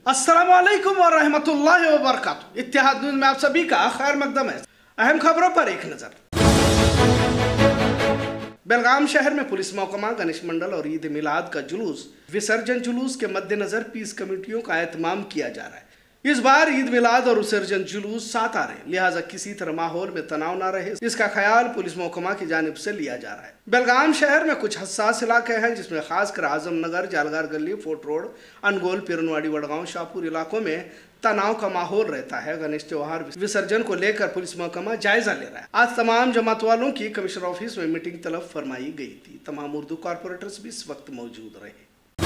अस्सलाम वालेकुम व रहमतुल्लाहि व बरकातुहू। इत्तेहाद न्यूज़ में आप सभी का खैर मकदम है। अहम खबरों पर एक नजर। बेलगाम शहर में पुलिस महकमा गणेश मंडल और ईद मिलाद का जुलूस विसर्जन जुलूस के मद्देनजर पीस कमेटियों का एहतमाम किया जा रहा है। इस बार ईद मिलाद और विसर्जन जुलूस साथ आ रहे हैं, लिहाजा किसी तरह माहौल में तनाव ना रहे, इसका ख्याल पुलिस महकमा की जानिब से लिया जा रहा है। बेलगाम शहर में कुछ हसास इलाके हैं, जिसमें खासकर आजमनगर, जालगार गली, फोर्ट रोड, अनगोल, पिरनवाड़ी, वडगांव, शाहपुर इलाकों में तनाव का माहौल रहता है। गणेश त्योहार विसर्जन को लेकर पुलिस महकमा जायजा ले रहा है। आज तमाम जमात वालों की कमिश्नर ऑफिस में मीटिंग तलब फरमाई गई थी। तमाम उर्दू कॉर्पोरेटर्स भी इस वक्त मौजूद रहे।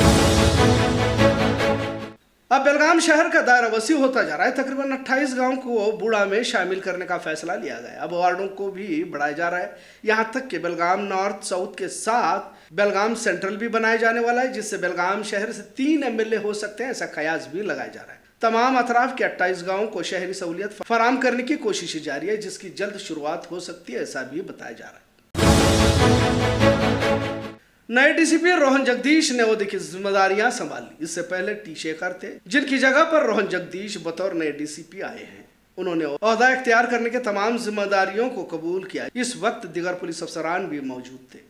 अब बेलगाम शहर का दायरा वसी होता जा रहा है। तकरीबन 28 गांव को बूढ़ा में शामिल करने का फैसला लिया गया। अब वार्डों को भी बढ़ाया जा रहा है, यहाँ तक कि बेलगाम नॉर्थ साउथ के साथ बेलगाम सेंट्रल भी बनाया जाने वाला है, जिससे बेलगाम शहर से 3 MLA हो सकते हैं, ऐसा कयास भी लगाया जा रहा है। तमाम अतराफ के 28 गाँव को शहरी सहूलियत फराम करने की कोशिश जारी है, जिसकी जल्द शुरुआत हो सकती है, ऐसा भी बताया जा रहा है। नए डीसीपी रोहन जगदीश ने ओहदे की जिम्मेदारियां संभाली। इससे पहले टी शेखर थे, जिनकी जगह पर रोहन जगदीश बतौर नए डीसीपी आए हैं। उन्होंने ओहदा इख्तियार करने के तमाम जिम्मेदारियों को कबूल किया। इस वक्त दीगर पुलिस अफसरान भी मौजूद थे।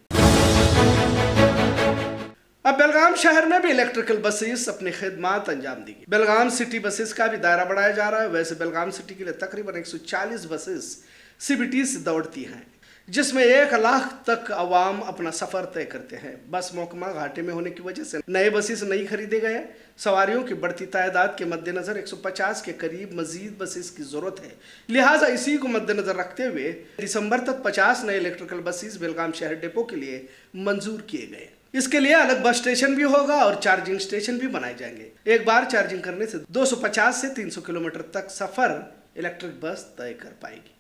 अब बेलगाम शहर में भी इलेक्ट्रिकल बसेस अपनी खिदमत अंजाम देगी। बेलगाम सिटी बसेस का भी दायरा बढ़ाया जा रहा है। वैसे बेलगाम सिटी के लिए तकरीबन 140 बसेस CBT से दौड़ती हैं, जिसमें 1 लाख तक अवाम अपना सफर तय करते हैं। बस महकमा घाटे में होने की वजह से नए बसेस नहीं खरीदे गए। सवारियों की बढ़ती तादाद के मद्देनजर 150 के करीब मजीद बसेस की जरूरत है, लिहाजा इसी को मद्देनजर रखते हुए दिसंबर तक 50 नए इलेक्ट्रिकल बसेस बेलगाम शहर डिपो के लिए मंजूर किए गए। इसके लिए अलग बस स्टेशन भी होगा और चार्जिंग स्टेशन भी बनाए जाएंगे। एक बार चार्जिंग करने से 250 से 300 किलोमीटर तक सफर इलेक्ट्रिक बस तय कर पाएगी।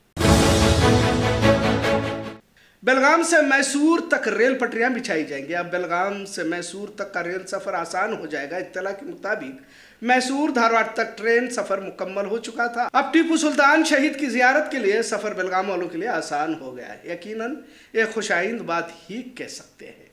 बेलगाम से मैसूर तक रेल पटरियां बिछाई जाएंगी। अब बेलगाम से मैसूर तक का रेल सफर आसान हो जाएगा। इत्तला के मुताबिक मैसूर धारवाड़ तक ट्रेन सफर मुकम्मल हो चुका था। अब टीपू सुल्तान शहीद की जियारत के लिए सफर बेलगाम वालों के लिए आसान हो गया है। यकीनन एक खुशाइंद बात ही कह सकते हैं।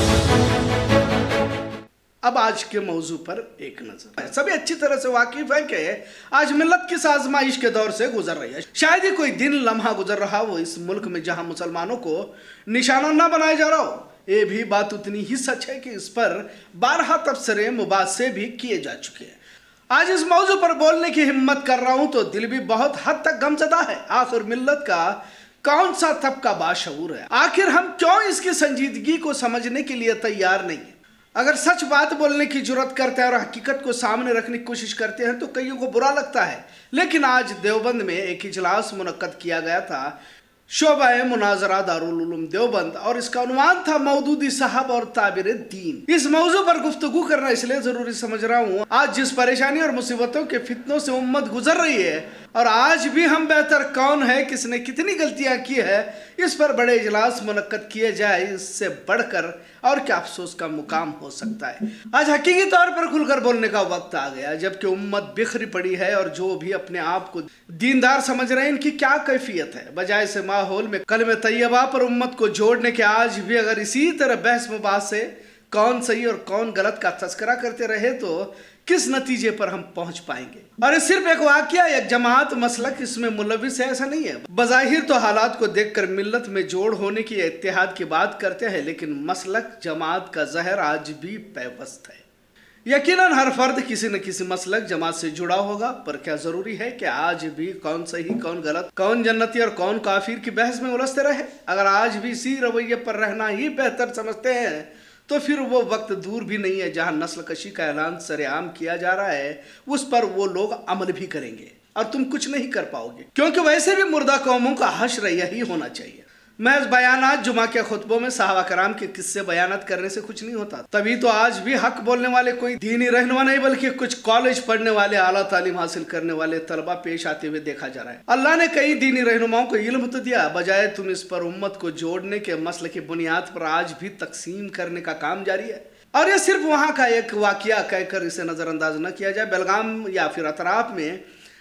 अब आज के मौजू पर एक नजर। सभी अच्छी तरह से वाकिफ है कि आज मिल्लत किस आजमाइश के दौर से गुजर रही है। शायद ही कोई दिन लम्हा गुजर रहा हो इस मुल्क में जहां मुसलमानों को निशाना न बनाया जा रहा हो। ये भी बात उतनी ही सच है कि इस पर 12 तबसरे मुबासे भी किए जा चुके हैं। आज इस मौजू पर बोलने की हिम्मत कर रहा हूं तो दिल भी बहुत हद तक गमजदा है। आखिर मिल्लत का कौन सा तबका बाशऊर है? आखिर हम क्यों इसकी संजीदगी को समझने के लिए तैयार नहीं है? अगर सच बात बोलने की जुर्रत करते हैं और हकीकत को सामने रखने की कोशिश करते हैं तो कईयों को बुरा लगता है। लेकिन आज देवबंद में एक इजलास मुनक्कद किया गया था, शोबा मुनाजरा दारुल उलूम देवबंद, और इसका उन्वान था मौदूदी साहब और ताबिर दीन। इस मौजू पर गुफ्तगू करना इसलिए जरूरी समझ रहा हूँ, आज जिस परेशानी और मुसीबतों के फितनों से उम्मत गुजर रही है और आज भी हम बेहतर कौन है, किसने कितनी गलतियां की है, इस पर बड़े इजलास मुनक्कद किए जाए, इससे बढ़कर और क्या अफसोस का मुकाम हो सकता है। आज हकीकी तौर पर खुलकर बोलने का वक्त आ गया, जबकि उम्मत बिखरी पड़ी है और जो भी अपने आप को दीनदार समझ रहे हैं इनकी क्या कैफियत है। बजाय से माहौल में कलमे तैयबा पर उम्मत को जोड़ने के आज भी अगर इसी तरह बहस मुबास से कौन सही और कौन गलत का तस्करा करते रहे तो किस नतीजे पर हम पहुंच पाएंगे। और ये सिर्फ एक वाकया, एक जमात मसलक इसमें मुलविस है ऐसा नहीं है। बज़ाहिर तो हालात को देखकर मिल्लत में जोड़ होने की, इत्तेहाद की बात करते हैं, लेकिन मसलक जमात का जहर आज भी पैवस्त है। यकीनन हर फर्द किसी न किसी मसलक जमात से जुड़ा होगा, पर क्या जरूरी है कि आज भी कौन सही कौन गलत, कौन जन्नती और कौन काफिर की बहस में उलझते रहे? अगर आज भी इसी रवैये पर रहना ही बेहतर समझते हैं तो फिर वो वक्त दूर भी नहीं है जहां नस्ल कशी का ऐलान सरेआम किया जा रहा है, उस पर वो लोग अमल भी करेंगे और तुम कुछ नहीं कर पाओगे, क्योंकि वैसे भी मुर्दा कौमों का हश्र यही होना चाहिए। महज बयानात जुमा के खुतबों में साहबा कराम के किस्से बयानात करने से कुछ नहीं होता। तभी तो आज भी हक बोलने वाले कोई दीनी रहनुमा नहीं बल्कि कुछ कॉलेज पढ़ने वाले, आला तालीम हासिल करने वाले तलबा पेश आते हुए देखा जा रहा है। अल्लाह ने कई दीनी रहनुमाओं को इल्म तो दिया, बजाय तुम इस पर उम्मत को जोड़ने के मसले की बुनियाद पर आज भी तकसीम करने का काम जारी है। और ये सिर्फ वहाँ का एक वाकया कहकर इसे नजरअंदाज न किया जाए। बेलगाम या फिर अतराफ में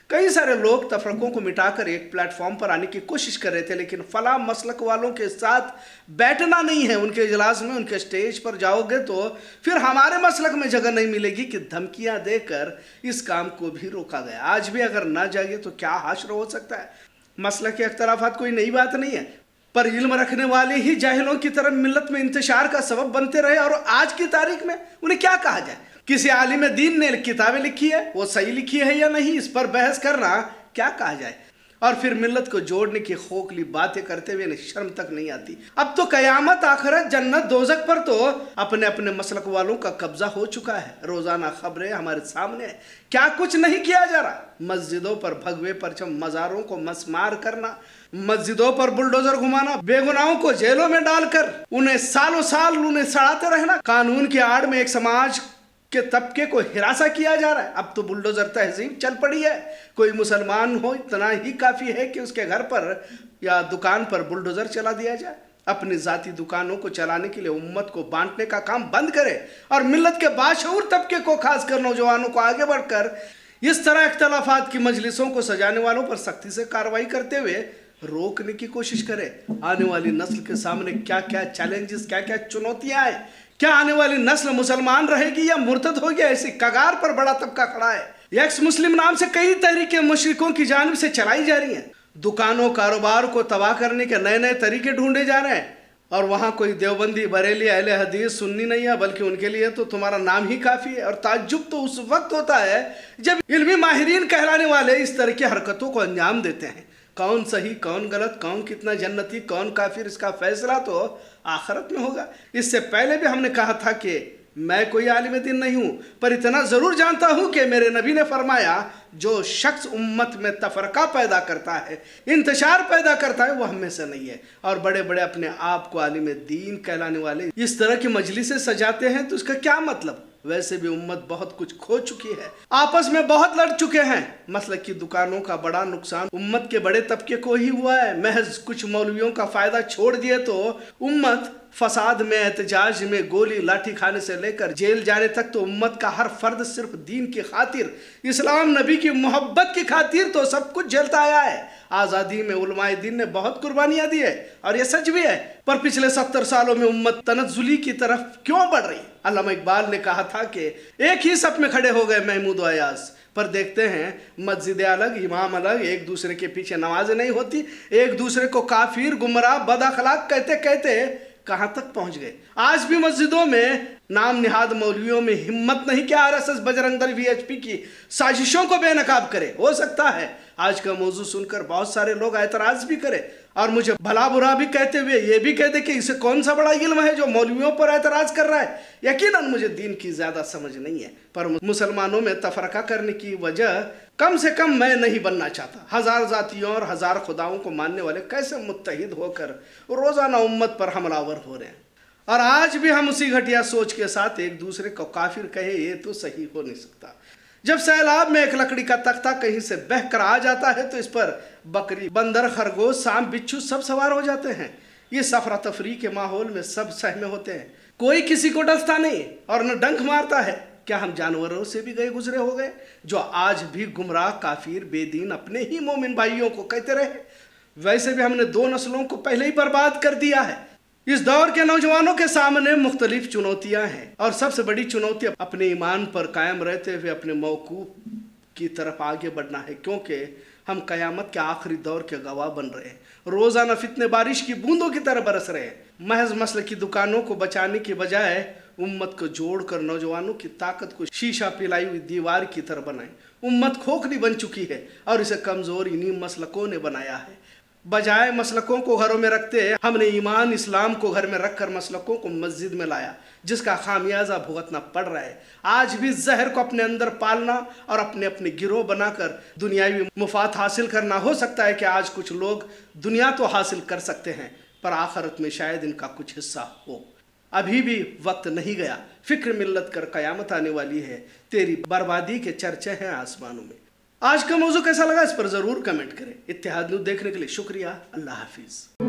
कई सारे लोग तफरकों को मिटाकर एक प्लेटफॉर्म पर आने की कोशिश कर रहे थे, लेकिन फला मसलक वालों के साथ बैठना नहीं है। उनके इजलास में, उनके स्टेज पर जाओगे तो फिर हमारे मसलक में जगह नहीं मिलेगी कि धमकियां देकर इस काम को भी रोका गया। आज भी अगर ना जाइए तो क्या हाशर हो सकता है। मसलक के अख्तलाफात कोई नई बात नहीं है, पर इल्म रखने वाले ही जाहिलों की तरह मिल्लत में इंतशार का सबब बनते रहे। और आज की तारीख में उन्हें क्या कहा जाए। किसी आलिम दीन ने किताबें लिखी है, वो सही लिखी है या नहीं, इस पर बहस करना क्या कहा जाए। और फिर मिल्लत को जोड़ने की खोखली बातें करते हुए इन्हें शर्म तक नहीं आती। अब तो कयामत, आखिरत, जन्नत, दोजख पर तो अपने अपने मसलक वालों का कब्जा हो चुका है। रोजाना खबरें हमारे सामने है, क्या कुछ नहीं किया जा रहा। मस्जिदों पर भगवे परचम, मज़ारों को मसमार करना, मस्जिदों पर बुलडोजर घुमाना, बेगुनाहों को जेलों में डालकर उन्हें सालों साल उन्हें सड़ाते रहना, कानून की आड़ में एक समाज के तबके को हिरासा किया जा रहा है। अब तो बुलडोजर तहजीब चल पड़ी है। कोई मुसलमान हो इतना ही काफी है कि उसके घर पर या दुकान पर बुलडोजर चला दिया जाए। अपनी जाती दुकानों को चलाने के लिए उम्मत को बांटने का काम बंद करे और मिल्लत के बाशऊर तबके को, खासकर नौजवानों को आगे बढ़कर इस तरह इख्तलाफात की मजलिसों को सजाने वालों पर सख्ती से कार्रवाई करते हुए रोकने की कोशिश करे। आने वाली नस्ल के सामने क्या क्या चैलेंजेस, क्या क्या चुनौतियां हैं। क्या आने वाली नस्ल मुसलमान रहेगी या मुर्तद होगी, ऐसी कगार पर बड़ा तबका खड़ा है। एक्स मुस्लिम नाम से कई तरीके मुशरिकों की जानिब से चलाई जा रही हैं। दुकानों, कारोबार को तबाह करने के नए नए तरीके ढूंढे जा रहे हैं। और वहां कोई देवबंदी, बरेली, अहले हदीस, सुन्नी नहीं है, बल्कि उनके लिए तो तुम्हारा नाम ही काफी है। और ताज्जुब तो उस वक्त होता है जब इल्मी माहिरीन कहलाने वाले इस तरह की हरकतों को अंजाम देते हैं। कौन सही, कौन गलत, कौन कितना जन्नती, कौन काफिर, इसका फैसला तो आखिरत में होगा। इससे पहले भी हमने कहा था कि मैं कोई आलिम दीन नहीं हूं, पर इतना जरूर जानता हूं कि मेरे नबी ने फरमाया, जो शख्स उम्मत में तफरका पैदा करता है, इंतशार पैदा करता है, वो हम में से नहीं है। और बड़े बड़े अपने आप को आलिम दीन कहलाने वाले इस तरह की मजलिसें सजाते हैं, तो इसका क्या मतलब। वैसे भी उम्मत बहुत कुछ खो चुकी है, आपस में बहुत लड़ चुके हैं। मसलक की दुकानों का बड़ा नुकसान उम्मत के बड़े तबके को ही हुआ है। महज कुछ मौलवियों का फायदा छोड़ दिए तो उम्मत फसाद में, एहतजाज में, गोली लाठी खाने से लेकर जेल जाने तक, तो उम्मत का हर फर्द सिर्फ दीन की खातिर, इस्लाम, नबी की मोहब्बत की खातिर तो सब कुछ झेलता आया है। आज़ादी में उलमाए दीन ने बहुत कुर्बानियां दी है और यह सच भी है, पर पिछले 70 सालों में उम्मत तनज़्ज़ुली की तरफ क्यों बढ़ रही है। अल्लामा इकबाल ने कहा था कि एक ही सफ में खड़े हो गए महमूद और अयाज, पर देखते हैं मस्जिद अलग, इमाम अलग, एक दूसरे के पीछे नमाजें नहीं होती, एक दूसरे को काफिर, गुमराह, बदअखलाक कहते कहते कहां तक पहुंच गए। आज भी मस्जिदों में नाम निहाद मौलवियों में हिम्मत नहीं कि आरएसएस, बजरंग दल, वीएचपी की साजिशों को बेनकाब करे। हो सकता है आज का मौजू सुनकर बहुत सारे लोग एतराज भी करे और मुझे भला बुरा भी कहते हुए ये भी कह दे कि इसे कौन सा बड़ा इल्म है जो मौलवियों पर एतराज कर रहा है। यकीनन मुझे दीन की ज्यादा समझ नहीं है, पर मुसलमानों में तफरका करने की वजह कम से कम मैं नहीं बनना चाहता। हजार जातियों और हजार खुदाओं को मानने वाले कैसे मुत्तहिद होकर रोजाना उम्मत पर हमलावर हो रहे हैं। और आज भी हम उसी घटिया सोच के साथ एक दूसरे को काफिर कहे, ये तो सही हो नहीं सकता। जब सैलाब में एक लकड़ी का तख्ता कहीं से बह कर आ जाता है तो इस पर बकरी, बंदर, खरगोश, सांप, बिच्छू सब सवार हो जाते हैं। ये सफरा तफरी के माहौल में सब सहमे होते हैं, कोई किसी को डसता नहीं और न डंक मारता है। क्या हम जानवरों से भी गए गुजरे हो गए जो आज भी गुमराह, काफिर, बेदीन अपने ही मोमिन भाइयों को कहते रहे। वैसे भी हमने 2 नस्लों को पहले ही बर्बाद कर दिया है। इस दौर के नौजवानों के सामने मुख्तलिफ चुनौतियां हैं और सबसे बड़ी चुनौती अपने ईमान पर कायम रहते हुए अपने मौकूफ की तरफ आगे बढ़ना है, क्योंकि हम कयामत के आखिरी दौर के गवाह बन रहे हैं। रोजाना फितने बारिश की बूंदों की तरह बरस रहे हैं। महज मसल की दुकानों को बचाने की बजाय उम्मत को जोड़कर नौजवानों की ताकत को शीशा पिलाई हुई दीवार की तरह बनाए। उम्मत खोखली बन चुकी है और इसे कमजोर इन्हीं मसलकों ने बनाया है। बजाय मसलकों को घरों में रखते हमने ईमान, इस्लाम को घर में रखकर मसलकों को मस्जिद में लाया, जिसका खामियाजा भुगतना पड़ रहा है। आज भी जहर को अपने अंदर पालना और अपने अपने गिरोह बनाकर दुनियावी मुफात हासिल करना। हो सकता है कि आज कुछ लोग दुनिया तो हासिल कर सकते हैं, पर आखिरत में शायद इनका कुछ हिस्सा हो। अभी भी वक्त नहीं गया, फिक्र मिल्लत कर कयामत आने वाली है, तेरी बर्बादी के चर्चे हैं आसमानों में। आज का मौजू कैसा लगा इस पर जरूर कमेंट करें। इत्तेहाद न्यूज़ देखने के लिए शुक्रिया। अल्लाह हाफिज।